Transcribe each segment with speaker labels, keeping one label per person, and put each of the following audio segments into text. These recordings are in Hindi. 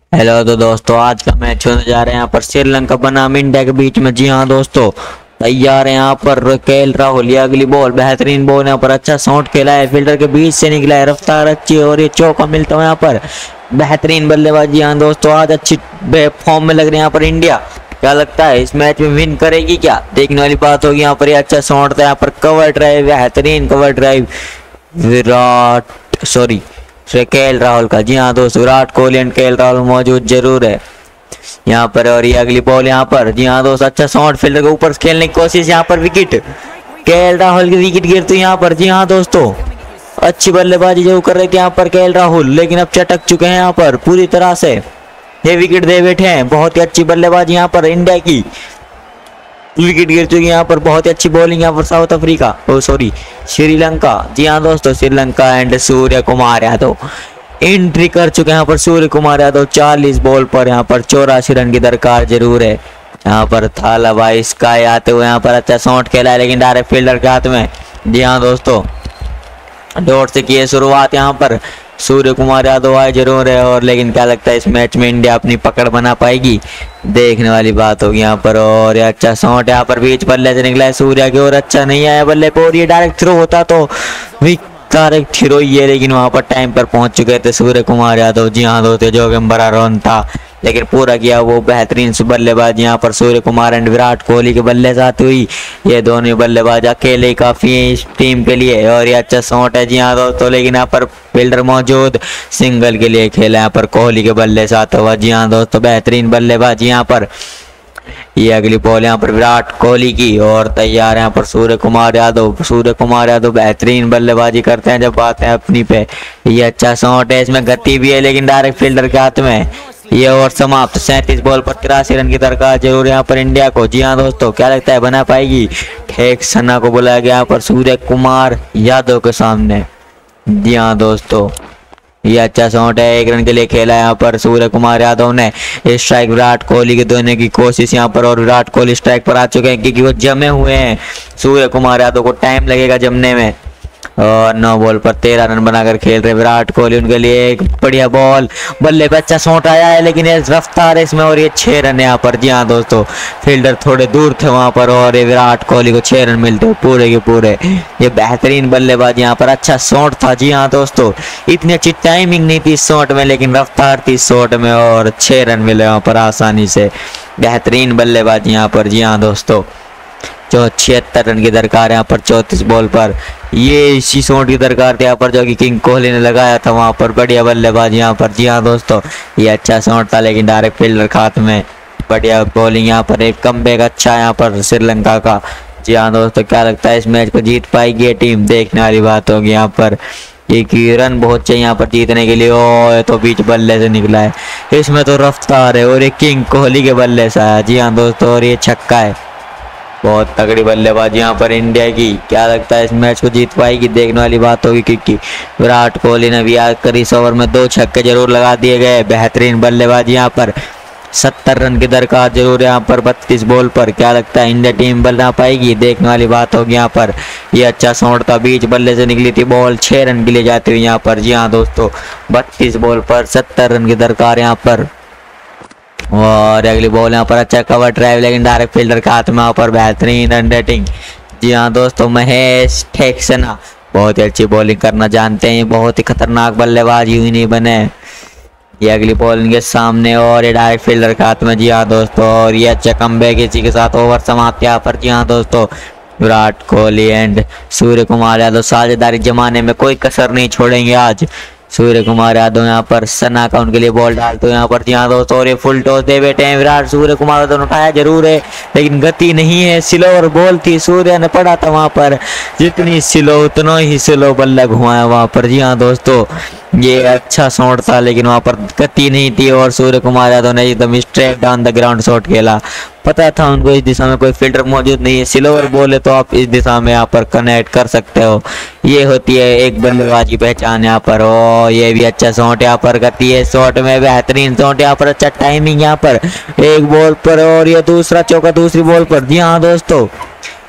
Speaker 1: हेलो तो दोस्तों, आज का मैच होने जा रहे हैं यहाँ पर श्रीलंका बनाम इंडिया के बीच में। जी हाँ दोस्तों, तैयार है यहाँ पर केएल राहुल। ये अगली बॉल, बेहतरीन बॉल यहाँ पर, अच्छा शॉट खेला है, फील्डर के बीच से निकला है, रफ्तार अच्छी है और ये चौका मिलता है यहाँ पर। बेहतरीन बल्लेबाजी यहाँ दोस्तों, आज अच्छी फॉर्म में लग रही है यहाँ पर इंडिया। क्या लगता है इस मैच में विन करेगी क्या, देखने वाली बात होगी यहाँ पर। ये अच्छा शॉट था यहाँ पर, कवर ड्राइव, बेहतरीन कवर ड्राइव केएल राहुल का। जी हाँ दोस्तों, विराट कोहली एंड केएल राहुल मौजूद जरूर है यहाँ पर। और ये अगली बॉल यहाँ पर, जी हाँ दोस्तों, अच्छा शॉट, फील्डर के ऊपर खेलने की कोशिश, यहाँ पर विकेट, केएल राहुल की विकेट गिरती यहाँ पर। जी हाँ दोस्तों, अच्छी बल्लेबाजी जो कर रहे थे यहाँ पर केएल राहुल, लेकिन अब चटक चुके हैं यहाँ पर पूरी तरह से, ये विकेट दे बैठे हैं। बहुत ही अच्छी बल्लेबाजी यहाँ पर इंडिया की, विकेट गिर चुकी है यहाँ पर। बहुत ही अच्छी बॉलिंग यहाँ पर साउथ अफ्रीका, श्रीलंका। जी हाँ दोस्तों, श्रीलंका एंड सूर्य कुमार यादव एंट्री कर चुके हैं यहाँ पर। सूर्य कुमार यादव 40 बॉल पर यहाँ पर 84 रन की दरकार जरूर है यहाँ पर। थाला भाई स्काई आते हुए यहाँ पर अच्छा शॉट खेला है, लेकिन डायरेक्ट फील्डर के हाथ में। जी हाँ दोस्तों, डॉट से किए शुरुआत यहाँ पर, सूर्य कुमार यादव आए जरूर है। और लेकिन क्या लगता है इस मैच में इंडिया अपनी पकड़ बना पाएगी, देखने वाली बात होगी यहाँ पर। और ये अच्छा शॉट यहाँ पर बीच बल्ले से निकला है सूर्या की, और अच्छा नहीं आया बल्ले पे, और ये डायरेक्ट थ्रो होता तो डायरेक्ट थ्रो ही है, लेकिन वहां पर टाइम पर पहुंच चुके थे सूर्य कुमार यादव। जी हाँ दोस्तों, जो कि बड़ा रन था, लेकिन पूरा किया वो बेहतरीन बल्लेबाज यहाँ पर सूर्य कुमार एंड विराट कोहली के बल्ले साथ हुई। ये दोनों बल्लेबाज अकेले काफी है इस टीम के लिए। और ये अच्छा शॉट है जी हाँ दोस्तों, लेकिन यहाँ पर फील्डर मौजूद, सिंगल के लिए खेला यहाँ पर कोहली के बल्ले साथ हुआ। जी हाँ दोस्तों, बेहतरीन बल्लेबाज यहाँ पर। ये अगली बॉल यहाँ पर विराट कोहली की, और तैयार है यहाँ पर सूर्य कुमार यादव। सूर्य कुमार यादव बेहतरीन बल्लेबाजी करते हैं जब बात है अपनी पे। ये अच्छा शॉट है, इसमें गति भी है, लेकिन डायरेक्ट फील्डर के हाथ में। ये ओवर समाप्त। 37 बॉल पर 83 रन की दरकार जरूर यहाँ पर इंडिया को। जी हाँ दोस्तों, क्या लगता है बना पाएगी। ठेक सन्ना को बुलाया गया यहाँ पर सूर्य कुमार यादव के सामने। जी हाँ दोस्तों, ये अच्छा शॉट है, 1 रन के लिए खेला यहाँ पर सूर्य कुमार यादव ने। स्ट्राइक विराट कोहली के देने की कोशिश यहाँ पर, और विराट कोहली स्ट्राइक पर आ चुके हैं क्योंकि वो जमे हुए हैं। सूर्य कुमार यादव को टाइम लगेगा जमने में। और 9 बॉल पर 13 रन बनाकर खेल रहे विराट कोहली। उनके लिए एक बढ़िया बॉल, बल्ले पे अच्छा शॉट आया है, लेकिन ये रफ्तार है इसमें, और ये 6 रन यहाँ पर। जी हाँ दोस्तों, फील्डर थोड़े दूर थे वहां पर, और ये विराट कोहली को 6 रन मिलते पूरे के पूरे। ये बेहतरीन बल्लेबाज यहाँ पर, अच्छा शॉट था। जी हाँ दोस्तों, इतनी अच्छी टाइमिंग नहीं थी शॉट में, लेकिन रफ्तार थी शॉट में, और 6 रन मिले वहां पर आसानी से। बेहतरीन बल्लेबाज यहाँ पर। जी हाँ दोस्तों, जो 76 रन की दरकार यहाँ पर 34 बॉल पर। ये इसी शॉट की दरकार थी यहाँ पर, जो कि किंग कोहली ने लगाया था वहां पर। बढ़िया बल्लेबाज यहाँ पर। जी हाँ दोस्तों, ये अच्छा शॉट था, लेकिन डायरेक्ट फील्डर के हाथ में। बढ़िया बॉलिंग यहाँ पर, एक कमबैक अच्छा यहाँ पर श्रीलंका का। जी हाँ दोस्तों, क्या लगता है इस मैच को जीत पाएगी ये टीम, देखने वाली बात होगी यहाँ पर। एक रन बहुत चाहिए यहाँ पर जीतने के लिए। ओ तो बीच बल्ले से निकला है, इसमें तो रफ्तार है, और ये किंग कोहली के बल्ले से आया। जी हाँ दोस्तों, और ये छक्का है। बहुत तगड़ी बल्लेबाजी यहाँ पर इंडिया की। क्या लगता है इस मैच को जीत पाएगी, देखने वाली बात होगी, क्योंकि विराट कोहली ने भी आकर इस ओवर में 2 छक्के जरूर लगा दिए गए। बेहतरीन बल्लेबाजी यहाँ पर, 70 रन की दरकार जरूर है यहाँ पर 32 बॉल पर। क्या लगता है इंडिया टीम बना पाएगी, देखने वाली बात होगी यहाँ पर। ये अच्छा शॉट था, बीच बल्ले से निकली थी बॉल, 6 रन के लिए जाती हुई यहाँ पर। जी हाँ दोस्तों, 32 बॉल पर 70 रन की दरकार यहाँ पर। और अगली बॉल यहाँ पर अच्छा कवर ड्राइव, लेकिन डायरेक्ट फील्डर के हाथ में यहाँ पर। बेहतरीन रन रेटिंग। जी हाँ दोस्तों, महेश ठेक्सना बहुत ही अच्छी बॉलिंग करना जानते हैं, बहुत ही खतरनाक बल्लेबाज यूं ही नहीं बने। ये अगली बॉल इनके सामने, और ये डायरेक्ट फील्डर के हाथ में। जी हाँ दोस्तों, और ये अच्छा कमबैक, इसी के साथ ओवर समाप्त यहाँ पर। जी हाँ दोस्तों, विराट कोहली एंड सूर्य कुमार यादव साझेदारी जमाने में कोई कसर नहीं छोड़ेंगे आज। सूर्य कुमार यादव यहाँ पर, सना का उनके लिए बॉल डालते यहाँ पर। जी हाँ दोस्तों, और ये फुल टॉस दे बैठे हैं विराट। सूर्य कुमार यादव ने उठाया जरूर है, लेकिन गति नहीं है, स्लोअर बॉल थी, सूर्य ने पड़ा था वहां पर। जितनी स्लो उतना ही स्लो बल्ला घुमाया वहां पर। जी हाँ दोस्तों, ये अच्छा शॉट था, लेकिन वहां पर गति नहीं थी, और सूर्य कुमार यादव ने एकदम straight down the ground shot खेला। पता था उनको इस दिशा में कोई फील्डर मौजूद नहीं है, स्लोअर बॉल है, तो आप इस दिशा में यहाँ पर कनेक्ट कर सकते हो। ये होती है एक बल्लेबाज की पहचान यहाँ पर। ओ ये भी अच्छा शॉट यहाँ पर, गति है शॉट में, बेहतरीन शॉट यहाँ पर, अच्छा टाइमिंग यहाँ पर, 1 बॉल पर, और ये दूसरा चौका दूसरी बॉल पर। जी हाँ दोस्तों,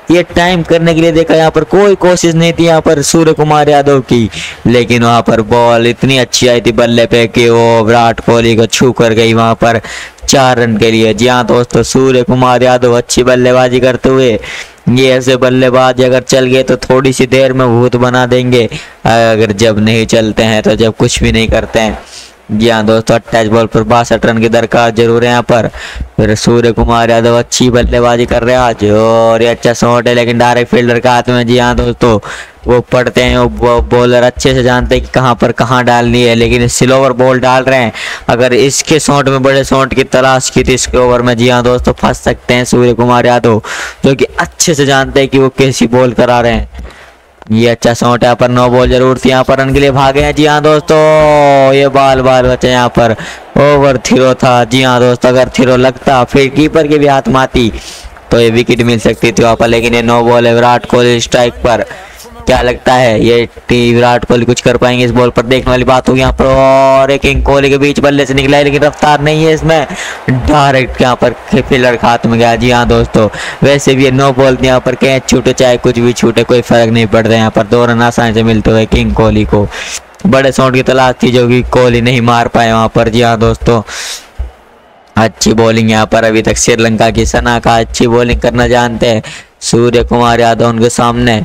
Speaker 1: ये टाइम करने के लिए देखा, यहाँ पर कोई कोशिश नहीं थी यहाँ पर सूर्य कुमार यादव की, लेकिन वहाँ पर बॉल इतनी अच्छी आई थी बल्ले पे कि वो विराट कोहली को छू कर गई वहाँ पर 4 रन के लिए। जी हाँ दोस्तों, सूर्य कुमार यादव अच्छी बल्लेबाजी करते हुए, ये ऐसे बल्लेबाज अगर चल गए तो थोड़ी सी देर में भूत बना देंगे, अगर जब नहीं चलते हैं तो जब कुछ भी नहीं करते हैं। जी हाँ दोस्तों, 28 बॉल पर 62 रन की दरकार जरूर है यहाँ पर। फिर सूर्य कुमार यादव अच्छी बल्लेबाजी कर रहे हैं आज, और ये अच्छा शॉट है लेकिन डायरेक्ट फील्डर के हाथ में। जी हाँ दोस्तों, वो पढ़ते हैं, वो बॉलर अच्छे से जानते हैं कि कहाँ पर कहाँ डालनी है, लेकिन स्लोवर बॉल डाल रहे हैं। अगर इसके शॉट में बड़े शॉट की तलाश की थी इसके ओवर में, जी हाँ दोस्तों, फंस सकते हैं सूर्य कुमार यादव, जो कि अच्छे से जानते हैं कि वो कैसी बॉल करा रहे हैं। ये अच्छा शॉट है, यहाँ पर 9 बॉल जरूर थी, यहाँ पर रन के लिए भागे हैं। जी हाँ दोस्तों, ये बाल बचे यहाँ पर, ओवर थ्रो था। जी हाँ दोस्तों, अगर थ्रो लगता फिर कीपर के भी हाथ में आती तो ये विकेट मिल सकती थी वहाँ पर, लेकिन ये 9 बॉल है विराट कोहली स्ट्राइक पर। क्या लगता है ये विराट कोहली कुछ कर पाएंगे इस बॉल पर, देखने वाली बात होगी यहाँ पर। और एक किंग कोहली के बीच बल्ले से निकला है, लेकिन रफ्तार नहीं है इसमें, डायरेक्ट यहाँ पर फील्डर के हाथ में गया। जी हाँ दोस्तों, वैसे भी ये 9 बॉल यहाँ पर कैच छूटे चाहे कुछ भी छूटे कोई फर्क नहीं पड़ता, यहाँ पर 2 रन आसानी से मिलते हुए किंग कोहली को। बड़े शॉट की तलाश थी जो कि कोहली नहीं मार पाए वहाँ पर। जी हाँ दोस्तों, अच्छी बॉलिंग यहाँ पर अभी तक श्रीलंका की। सना का अच्छी बॉलिंग करना जानते हैं सूर्य कुमार यादव उनके सामने,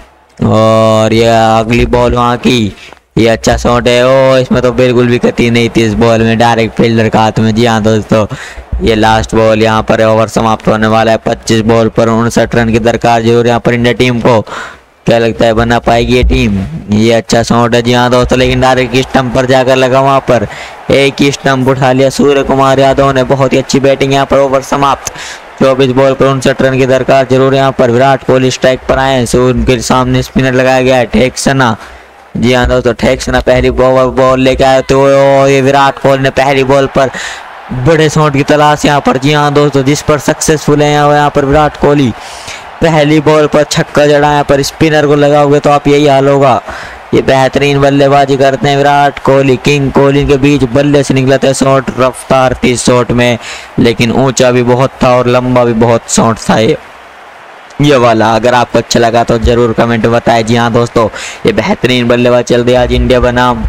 Speaker 1: और ये अगली बॉल वहाँ की, ये अच्छा शॉट है। ओ, इसमें तो बिल्कुल भी गति नहीं थी इस बॉल में, डायरेक्ट फील्डर का हाथ में। जी हाँ दोस्तों, ये लास्ट बॉल यहाँ पर ओवर समाप्त होने वाला है। 25 बॉल पर 59 रन की दरकार जरूर यहाँ पर इंडिया टीम को। क्या लगता है बना पाएगी ये टीम? ये अच्छा शॉट है जी हाँ दोस्तों, लेकिन डायरेक्ट स्टंप पर जाकर लगा वहाँ पर, एक ही स्टंप उठा लिया सूर्य कुमार यादव ने। बहुत ही अच्छी बैटिंग यहाँ पर, ओवर समाप्त। 24 बॉल पर 59 रन की दरकार जरूर यहाँ पर। विराट कोहली स्ट्राइक पर आए हैं, उनके सामने स्पिनर लगाया गया है ठेक्सना। जी हाँ दोस्तों, ठेक्सना पहली बॉल लेके आए तो ये विराट कोहली ने पहली बॉल पर बड़े शॉट की तलाश यहाँ पर। जी हाँ दोस्तों, जिस पर सक्सेसफुल है यहाँ पर विराट कोहली। पहली बॉल पर छक्का जड़ा यहाँ पर, स्पिनर को लगाओगे तो आप यही हाल होगा। ये बेहतरीन बल्लेबाजी करते हैं विराट कोहली। किंग कोहली के बीच बल्ले से निकला था शॉट, रफ्तार थी शॉट में, लेकिन ऊंचा भी बहुत था और लंबा भी बहुत शॉट था ये वाला। अगर आपको अच्छा लगा तो जरूर कमेंट में बताएं। जी हाँ दोस्तों, ये बेहतरीन बल्लेबाज चल रही है आज इंडिया बनाम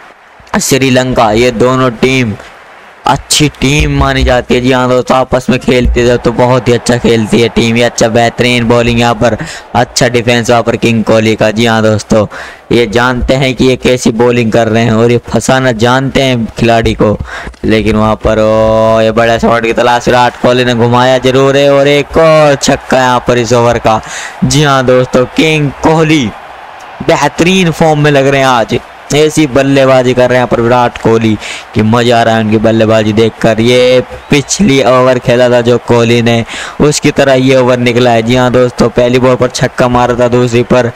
Speaker 1: श्रीलंका। ये दोनों टीम अच्छी टीम मानी जाती है। जी हाँ दोस्तों, आपस में खेलती है तो बहुत ही अच्छा खेलती है टीम। ये अच्छा बेहतरीन बॉलिंग यहाँ पर, अच्छा डिफेंस वहाँ पर किंग कोहली का। जी हाँ दोस्तों, ये जानते हैं कि ये कैसी बॉलिंग कर रहे हैं और ये फंसाना जानते हैं खिलाड़ी को, लेकिन वहाँ पर ये बड़ा शॉट की तलाश विराट कोहली ने घुमाया जरूर है, और एक और छक्का यहाँ पर इस ओवर का। जी हाँ दोस्तों, किंग कोहली बेहतरीन फॉर्म में लग रहे हैं आज, ऐसी बल्लेबाजी कर रहे हैं पर विराट कोहली कि मजा आ रहा है उनकी बल्लेबाजी देखकर। ये पिछली ओवर खेला था जो कोहली ने, उसकी तरह ये ओवर निकला है। जी हाँ दोस्तों, पहली बॉल पर छक्का मारा था, दूसरी पर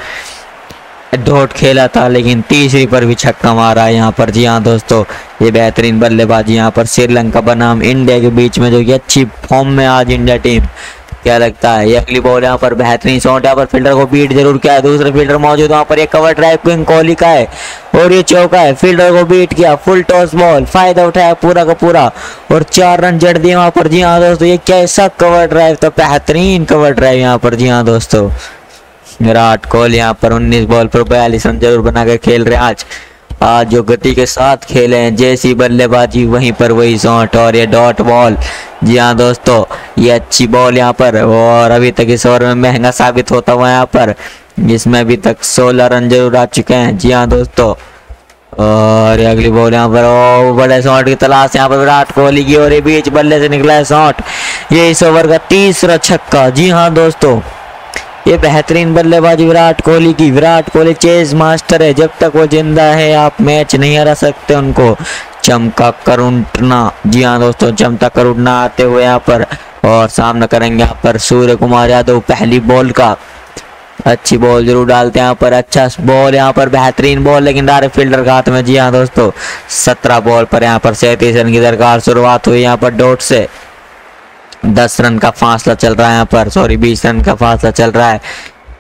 Speaker 1: डॉट खेला था, लेकिन तीसरी पर भी छक्का मारा है यहाँ पर। जी हाँ दोस्तों, ये बेहतरीन बल्लेबाजी यहाँ पर श्रीलंका बनाम इंडिया के बीच में, जो कि अच्छी फॉर्म में आज इंडिया टीम। क्या लगता है ये अगली बॉल यहाँ पर बेहतरीन शॉट, यहाँ पर फील्डर को बीट जरूर किया है, दूसरे फील्डर मौजूद वहाँ पर। एक कवर ड्राइव किंग कोहली का है और ये चौका है, फील्डर को बीट किया, फुल टॉस बॉल, फायदा उठाया पूरा का पूरा और 4 रन जड़ दिए वहाँ पर। जी हाँ दोस्तों, ये कैसा कवर ड्राइव था, बेहतरीन कवर ड्राइव यहाँ पर। जी हाँ दोस्तों, विराट कोहली यहाँ पर 19 बॉल पर 42 रन जरूर बनाकर खेल रहे हैं आज जो गति के साथ खेले हैं, जैसी बल्लेबाजी वहीं पर वही शॉट और ये डॉट बॉल। जी हाँ दोस्तों, ये अच्छी बॉल यहाँ पर, और अभी तक इस ओवर में महंगा साबित होता हुआ यहाँ पर, जिसमें अभी तक 16 रन जरूर आ चुके हैं। जी हाँ दोस्तों, और ये अगली बॉल यहाँ पर बड़े शॉट की तलाश यहाँ पर विराट कोहली की, और ये बीच बल्ले से निकला है शॉट, ये इस ओवर का तीसरा छक्का। जी हाँ दोस्तों, ये बेहतरीन बल्लेबाजी विराट कोहली की। विराट कोहली चेज मास्टर है, जब तक वो जिंदा है आप मैच नहीं हरा सकते उनको। चमका कर उठना, जी हाँ दोस्तों, चमका कर उठना आते हुए यहाँ पर, और सामना करेंगे यहाँ पर सूर्य कुमार यादव। पहली बॉल का अच्छी बॉल जरूर डालते हैं यहाँ पर, अच्छा बॉल यहाँ पर, बेहतरीन बॉल, लेकिन डायरेक्ट फील्डर के हाथ में। जी हाँ दोस्तों, 17 बॉल पर यहाँ पर 37 रन की दरकार। शुरुआत हुई यहाँ पर डॉट से, 10 रन का फासला चल रहा है यहाँ पर, सॉरी 20 रन का फासला चल रहा है।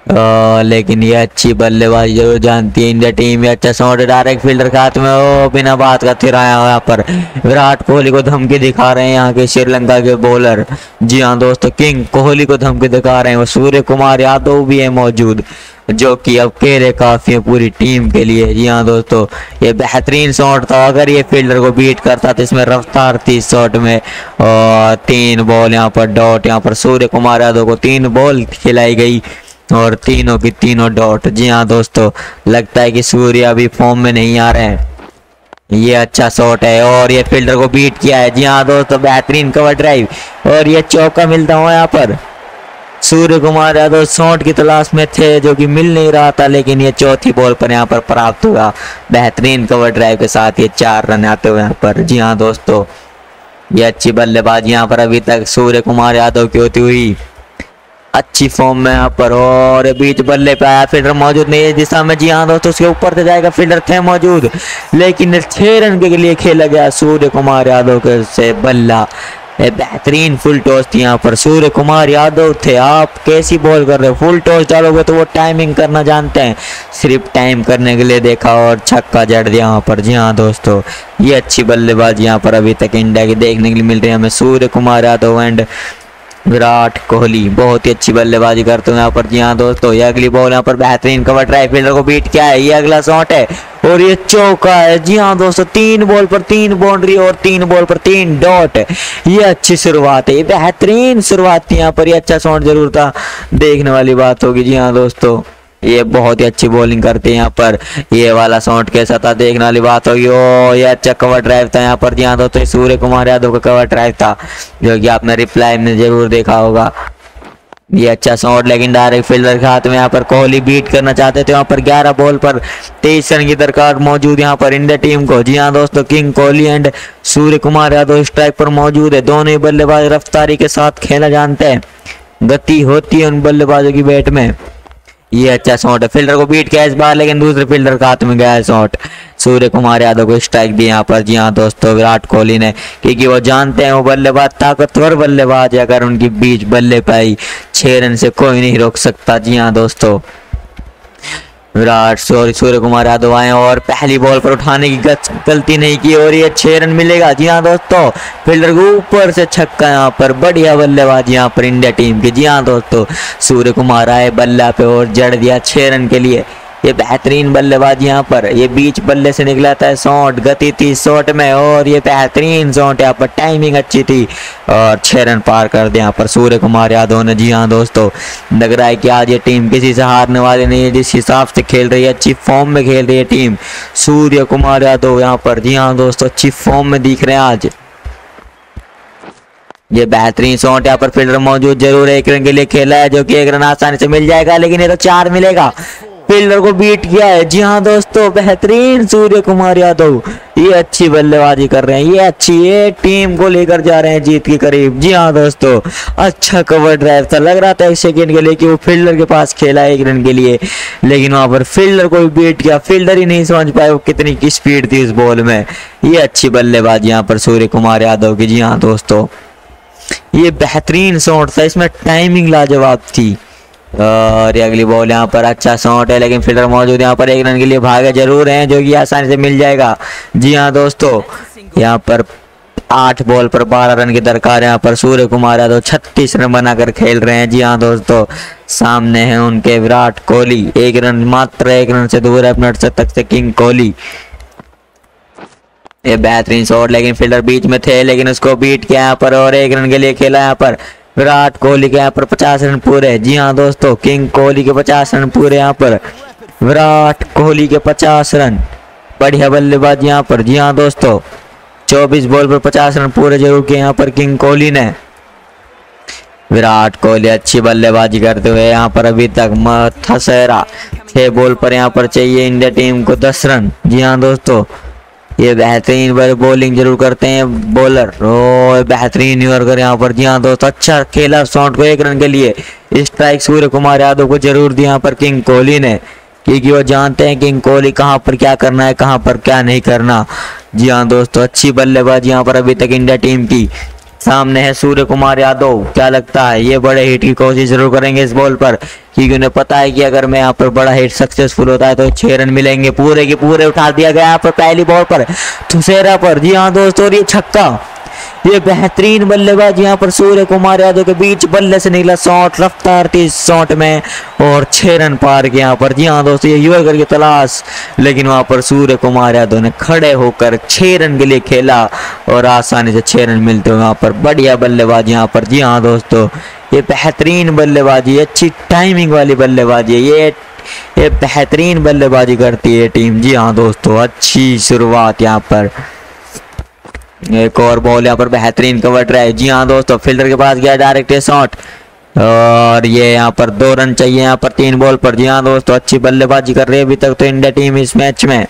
Speaker 1: लेकिन ये अच्छी बल्लेबाजी जरूर जानती है इंडिया टीम। ये अच्छा शॉट डायरेक्ट फील्डर के हाथ में, ओ बिना बात का थिराया यहाँ पर विराट कोहली को धमकी दिखा रहे हैं यहाँ के श्रीलंका के बॉलर। जी हाँ दोस्तों, किंग कोहली को धमकी दिखा रहे हैं। वो सूर्य कुमार यादव भी है मौजूद, जो कि अब अकेले काफी है पूरी टीम के लिए। जी हाँ दोस्तों, ये बेहतरीन शॉट था। अगर ये फील्डर को बीट करता तो इसमें रफ्तार थी इस शॉट में। और 3 बॉल यहाँ पर डॉट, यहाँ पर सूर्य कुमार यादव को 3 बॉल खिलाई गई और तीनों की तीनों डॉट। जी हाँ दोस्तों, लगता है कि सूर्य अभी फॉर्म में नहीं आ रहे हैं। ये अच्छा शॉट है और ये फील्डर को बीट किया है। जी हाँ दोस्तों, बेहतरीन कवर ड्राइव और ये चौका मिलता हुआ यहाँ पर। सूर्य कुमार यादव शॉट की तलाश में थे जो कि मिल नहीं रहा था, लेकिन ये चौथी बॉल पर यहाँ पर प्राप्त हुआ। बेहतरीन कवर ड्राइव के साथ ये 4 रन आते हुए यहाँ पर। जी हाँ दोस्तों, ये अच्छी बल्लेबाजी यहाँ पर अभी तक सूर्य कुमार यादव की होती हुई अच्छी फॉर्म में यहाँ पर। और बीच बल्ले पे आया, फील्डर मौजूद नहीं है इस दिशा में। जी हाँ दोस्तों, उसके ऊपर से जाएगा, फील्डर थे मौजूद, लेकिन 6 रन के लिए खेला गया सूर्य कुमार यादव के से बल्ला। बेहतरीन फुल टॉस थी यहाँ पर। सूर्य कुमार यादव थे, आप कैसी बॉल कर रहे हो, फुल टॉस डालोगे तो वो टाइमिंग करना जानते हैं, सिर्फ टाइम करने के लिए देखा और छक्का जड़ दिया यहाँ पर। जी हाँ दोस्तों, ये अच्छी बल्लेबाजी यहाँ पर अभी तक इंडिया की देखने के लिए मिल रही है हमें। सूर्य कुमार यादव एंड विराट कोहली बहुत ही अच्छी बल्लेबाजी करते हैं यहाँ पर। जी हाँ दोस्तों, ये अगली बॉल यहाँ पर बेहतरीन कवर ड्राइव, फील्डर को बीट किया है। ये अगला शॉट है और ये चौका है। जी हाँ दोस्तों, 3 बॉल पर 3 बाउंड्री और 3 बॉल पर 3 डॉट। ये अच्छी शुरुआत है, ये बेहतरीन शुरुआत थी यहाँ पर। ये अच्छा शॉट जरूर था, देखने वाली बात होगी। जी हाँ दोस्तों, ये बहुत ही अच्छी बॉलिंग करते हैं यहाँ पर। ये वाला शॉट कैसा था, देखने वाली बात होगी। ओ ये अच्छा कवर ड्राइव था यहाँ पर। जी हाँ दोस्तों, सूर्य कुमार यादव का कवर ड्राइव था, जो कि आपने रिप्लाई में जरूर देखा होगा। ये अच्छा शॉट, लेकिन डायरेक्ट फील्डर के हाथ में। यहाँ पर कोहली बीट करना चाहते थे, वहाँ पर 11 बॉल पर 23 रन की दरकार मौजूद यहाँ पर इंडिया टीम को। जी हाँ दोस्तों, king Kohli and Surya Kumar Yadav strike पर मौजूद है। दोनों ही बल्लेबाज रफ्तारी के साथ खेला जानते हैं, गति होती है उन बल्लेबाजों की बैट में। ये अच्छा शॉट है, फील्डर को बीट किया इस बार, लेकिन दूसरे फील्डर के हाथ में गया शॉट। सूर्य कुमार यादव को स्ट्राइक दिया यहाँ पर। जी हाँ दोस्तों, विराट कोहली ने, क्योंकि वो जानते हैं वो बल्लेबाज ताकतवर बल्लेबाज है। अगर उनकी बीच बल्ले पाई 6 रन से कोई नहीं रोक सकता। जी हाँ दोस्तों, सूर्य कुमार यादव आए और पहली बॉल पर उठाने की गलती नहीं की और ये 6 रन मिलेगा। जी हाँ दोस्तों, फील्डर को ऊपर से छक्का यहाँ पर। बढ़िया बल्लेबाजी यहाँ पर इंडिया टीम की। जी हाँ दोस्तों, सूर्य कुमार आए बल्ला पे और जड़ दिया 6 रन के लिए। ये बेहतरीन बल्लेबाजी यहाँ पर। ये बीच बल्ले से निकला था शॉट, गति थी शॉट में और ये बेहतरीन शॉट यहाँ पर, टाइमिंग अच्छी थी और 6 रन पार कर दिया यहाँ पर सूर्य कुमार यादव ने। जी हाँ दोस्तों, लग रहा है कि आज ये टीम किसी से हारने वाली नहीं है, जिस हिसाब से खेल रही है, अच्छी फॉर्म में खेल रही है टीम। सूर्य कुमार यादव यहाँ पर, जी हाँ दोस्तों, अच्छी फॉर्म में दिख रहे हैं आज। ये बेहतरीन शॉट यहाँ पर, फील्डर मौजूद जरूर है, 1 रन के लिए खेला है, जो कि 1 रन आसानी से मिल जाएगा, लेकिन ये तो 4 मिलेगा। फील्डर को बीट किया है। जी हाँ दोस्तों, बेहतरीन सूर्य कुमार यादव, ये अच्छी बल्लेबाजी कर रहे हैं, ये अच्छी, ये टीम को लेकर जा रहे हैं जीत के करीब। जी हाँ दोस्तों, अच्छा कवर ड्राइव था, लग रहा था 1 सेकेंड के लिए कि वो फील्डर के पास खेला है 1 रन के लिए, लेकिन वहां पर फील्डर को भी बीट किया। फील्डर ही नहीं समझ पाए वो कितनी की स्पीड थी उस बॉल में। ये अच्छी बल्लेबाजी यहाँ पर सूर्य कुमार यादव की। जी हाँ दोस्तों, ये बेहतरीन शॉट था, इसमें टाइमिंग लाजवाब थी। और ये अगली बॉल यहाँ पर, अच्छा शॉट है, लेकिन फील्डर मौजूद यहाँ पर 1 रन के लिए भागे जरूर हैं, जो कि आसानी से मिल जाएगा। जी हाँ दोस्तों, यहाँ पर 8 बॉल पर 12 रन की दरकार है। यहाँ पर सूर्य कुमार यादव 36 रन बनाकर खेल रहे हैं। जी हाँ दोस्तों, सामने है उनके विराट कोहली, 1 रन, मात्र 1 रन से दूर है अपने शतक से किंग कोहली। ये बेहतरीन शॉट, लेकिन फील्डर बीच में थे, लेकिन उसको बीट किया यहाँ पर और 1 रन के लिए खेला यहाँ पर। विराट कोहली के यहाँ पर 50 रन पूरे। जी हाँ दोस्तों, किंग कोहली के 50 रन पूरे यहाँ पर, विराट कोहली के 50 रन। बढ़िया बल्लेबाजी यहाँ पर। जी हाँ दोस्तों, 24 बॉल पर 50 रन पूरे जरूर किए यहाँ पर किंग कोहली ने। विराट कोहली अच्छी बल्लेबाजी करते हुए यहाँ पर अभी तक मथसेरा 6 बॉल पर यहाँ पर चाहिए इंडिया टीम को 10 रन। जी हाँ दोस्तों, ये बेहतरीन बॉलिंग जरूर करते हैं बॉलर, ओ बेहतरीन न्यूयॉर्कर यहाँ पर। जी हाँ दोस्तों, अच्छा खेला शॉट को 1 रन के लिए। स्ट्राइक सूर्य कुमार यादव को जरूर दिया यहाँ पर किंग कोहली ने, क्योंकि वो जानते हैं किंग कोहली कहाँ पर क्या करना है, कहाँ पर क्या नहीं करना। जी हाँ दोस्तों, अच्छी बल्लेबाजी यहाँ पर अभी तक इंडिया टीम की। सामने है सूर्य कुमार यादव। क्या लगता है ये बड़े हिट की कोशिश जरूर करेंगे इस बॉल पर, क्योंकि उन्हें पता है कि अगर मैं यहाँ पर बड़ा हिट सक्सेसफुल होता है तो 6 रन मिलेंगे। पूरे के पूरे उठा दिया गया यहाँ पर पहली बॉल पर थुसेरा पर। जी हाँ दोस्तों, और ये छक्का, ये बेहतरीन बल्लेबाज यहाँ पर सूर्य कुमार यादव के बीच बल्ले से निकला शॉट, रफ्तार थी इस शॉट में और 6 रन पार के यहाँ पर। जी हाँ दोस्तों, ये युवकर की तलाश, लेकिन वहाँ पर सूर्य कुमार यादव ने खड़े होकर 6 रन के लिए खेला और आसानी से 6 रन मिलते हुए वहाँ पर। बढ़िया बल्लेबाजी यहाँ पर। जी हाँ दोस्तों, ये बेहतरीन बल्लेबाजी, अच्छी टाइमिंग वाली बल्लेबाजी है, ये बेहतरीन बल्लेबाजी करती है टीम। जी हाँ दोस्तों, अच्छी शुरुआत यहाँ पर। एक और बॉल यहाँ पर बेहतरीन कवर ड्राइव। जी हाँ दोस्तों, फील्डर के पास गया डायरेक्ट शॉट और ये यहाँ पर 2 रन चाहिए यहाँ पर 3 बॉल पर। जी हाँ दोस्तों, अच्छी बल्लेबाजी कर रही है अभी तक तो इंडिया टीम इस मैच में।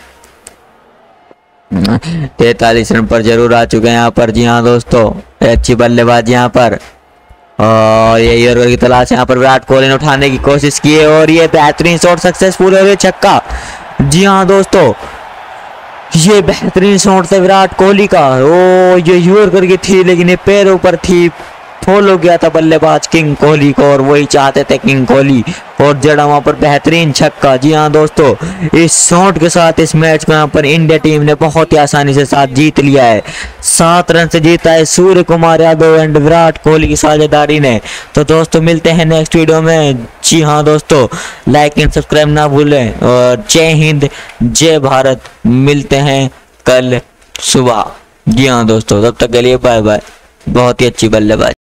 Speaker 1: 43 रन पर जरूर आ चुके हैं यहाँ पर। जी हाँ दोस्तों, अच्छी बल्लेबाजी यहाँ पर और ये यूरोप की तलाश यहाँ पर। विराट कोहली ने उठाने की कोशिश की है और ये बेहतरीन शॉट सक्सेसफुल है, छक्का। जी हाँ दोस्तों, ये बेहतरीन शॉट था विराट कोहली का। ओ ये यूर करके थी लेकिन ये पैरों पर थी, फॉलो किया था बल्लेबाज किंग कोहली को और वही चाहते थे किंग कोहली और जड़ा वहां पर बेहतरीन छक्का। जी हाँ दोस्तों, इस शॉट के साथ इस मैच को यहाँ पर इंडिया टीम ने बहुत ही आसानी से साथ जीत लिया है। 7 रन से जीता है सूर्य कुमार यादव एंड विराट कोहली की साझेदारी ने। तो दोस्तों मिलते हैं नेक्स्ट वीडियो में। जी हाँ दोस्तों, लाइक एंड सब्सक्राइब ना भूलें और जय हिंद जय भारत। मिलते हैं कल सुबह। जी हाँ दोस्तों, तब तक के लिए बाय बाय। बहुत ही अच्छी बल्लेबाजी।